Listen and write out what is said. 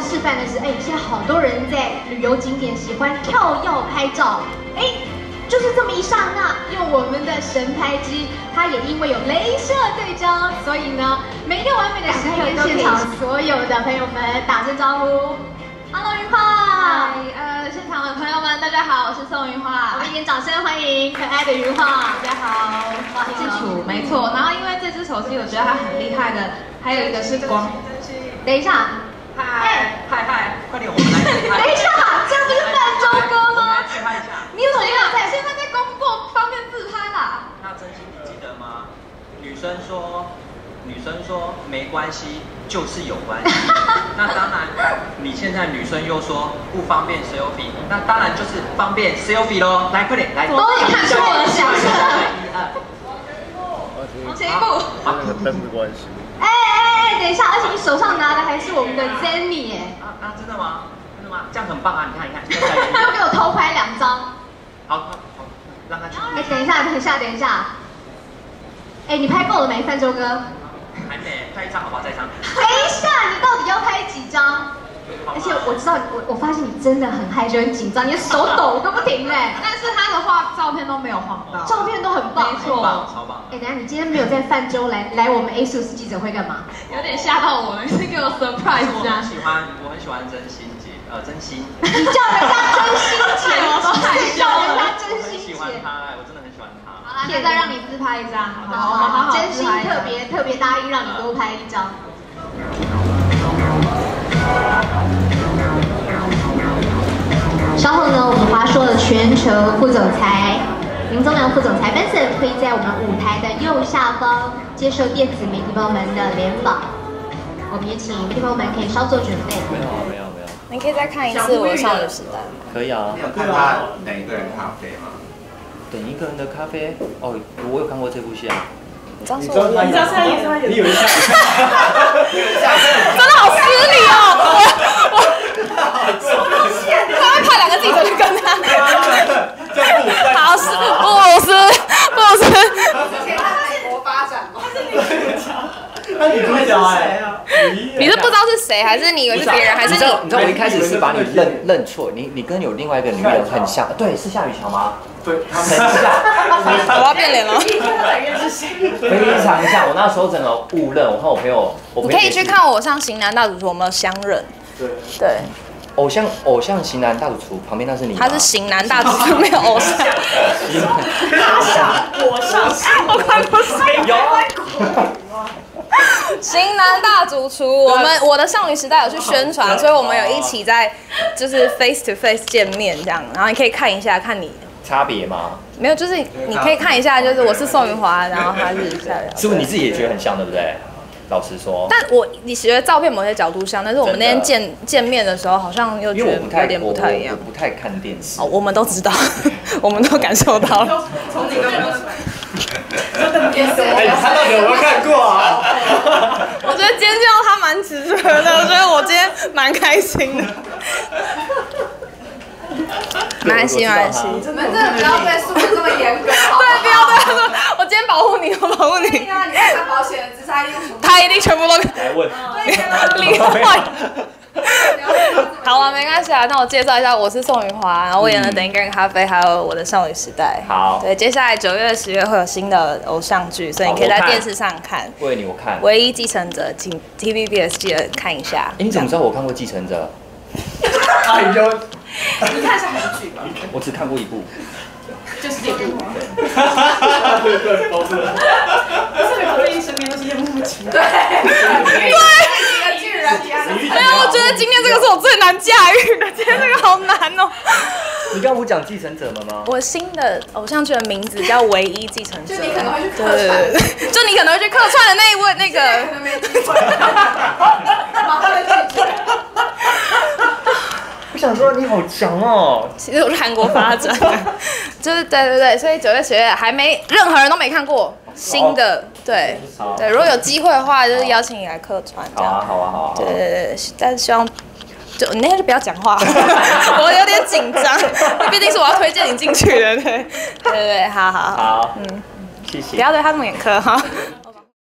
示范的是，现在好多人在旅游景点喜欢跳跃拍照，就是这么一刹那，用我们的神拍机，它也因为有镭射对焦，所以呢，每个完美的时刻跟现场所有的朋友们打声招呼。Hello， 云画。 现场的朋友们，大家好，我是宋云画。 我们一点掌声欢迎可爱的云画。 大家好，基础没错。然后因为这只手机，我觉得它很厉害的，还有一个是光。 等一下。 嗨，快点，我们来自拍。 等一下，这不是泛舟哥吗？ 自拍一下。 你有什么要在？ 现在在公布，方便自拍啦。 那真心你记得吗？女生说没关系，就是有关系。那当然，你现在女生又说不方便 selfie， 那当然就是方便 selfie 咯。来，快点，来。 都你看出我的想象。 往前一步。 那个灯没关系。 等一下，而且你手上拿的还是我们的 Zenny 真的吗？真的吗？这样很棒啊！你看。 他又给我偷拍2张。 好，让他去。 等一下。你拍够了没，泛舟哥？ 还没，再一张好不好？再一张。 等一下，你到底要拍几张？而且我知道，我发现你真的很害羞、很紧张，你的手抖个不停嘞。 但是他的话，照片都没有晃到， 照片都很棒， 没错， 超棒。 等一下，你今天没有在泛舟来我们 ASUS 记者会干嘛？ 有点吓到我了，是给我 surprise 这样。 我很喜欢真心姐，真心。 你叫人家真心姐， 我都害羞了。 叫人家真心姐。 喜欢她，我真的很喜欢她。 好啦，现在让你自拍一张，好， 我们好好真心特别答应让你多拍1张。稍后呢，我们华硕的全球副总裁林宗良副总裁 Benson 会在我们舞台的右下方接受电子媒体朋友们的联访。我们也请媒体朋友们可以稍作准备。 没有。 你可以再看一次我的少女时代吗？ 可以啊。 你有看他等一个人咖啡吗？ 等一个人的咖啡？哦，我有看过这部戏啊。 你知道是我演的？ 你以为像？ 真的好失礼哦！他会拍2个镜头去跟他。好，不是。 之前他在国发展吗？ 那你主角你是不知道是谁，还是你以为是别人，还是你？ 你知道我一开始是把你认错，你跟有另外一个女人很像，对，是夏雨乔吗？对，很像。 我要变脸了。 非常像，我那时候整个误认，我和我朋友， 你可以去看我上《型男大主厨》，我们有相认。对。偶像型男大主厨旁边那是你吗？ 他是型男大主厨，没有偶像。我看不是有。型男大主厨，我的少女时代有去宣传，所以我们有一起在就是 face to face 见面这样，然后你可以看一下，看你差别吗？ 没有，就是你可以看一下，就是我是宋云华，然后他是夏雨乔。 是不是你自己也觉得很像，对不对？老实说， 但你觉得照片某些角度像，但是我们那天见面的时候，好像又觉得有点不太一样。 我不太看电视。 哦，我们都知道，我们都感受到了。 从你刚刚他到底有没有看过啊？ 我觉得今天见到他蛮直觉的，所以我今天蛮开心的。没关系。 你们真的不要对素质这么严格，好不好？ 对，不要。我今天保护你，我保护你。 对啊，你在谈保险的姿态， 他一定全部都来问。 厉害。好了，没关系啊。那我介绍一下，我是宋云华，然后我演了《等一个人咖啡》，还有我的少女时代。 好。 对，接下来9月、10月会有新的偶像剧，所以你可以在电视上看。 为你我看。 唯一继承者，请 TVBS 记得看一下。 你怎么知道我看过《继承者》？ 你看一下韩剧吧。 我只看过1部。 就是这部。 对，都是。 我最近身边都是些幕前。对。一个巨人。 没有，我觉得今天这个是我最难驾驭的，今天这个好难哦。 你刚不讲继承者们吗？ 我新的偶像剧的名字叫《唯一继承者》。 就你可能会去客串。 就你可能会去客串的那一位那个。 可能没机会。马上就拒绝。 我想说你好强哦！ 其实我去韩国发展，就是对，所以9月、10月还没任何人都没看过新的，对，如果有机会的话，就是邀请你来客串。 好啊。 对，但是希望就你那天就不要讲话，我有点紧张，毕竟是我要推荐你进去的，对，好， 谢谢， 不要对他这么严苛哈。